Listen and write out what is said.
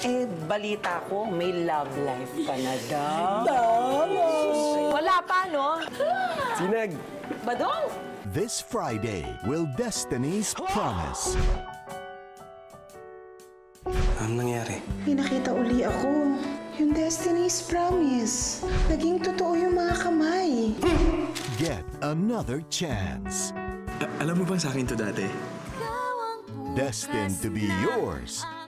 balita ko, may love life ka na daw. Wala pa, no? Sinag! Badong! This Friday, will Destiny's promise? Anong nangyari? May nakita uli ako. Yung Destiny's Promise. Naging totoo yung mga kamay. Get another chance. Alam mo ba sa akin to dati? Destined to be yours.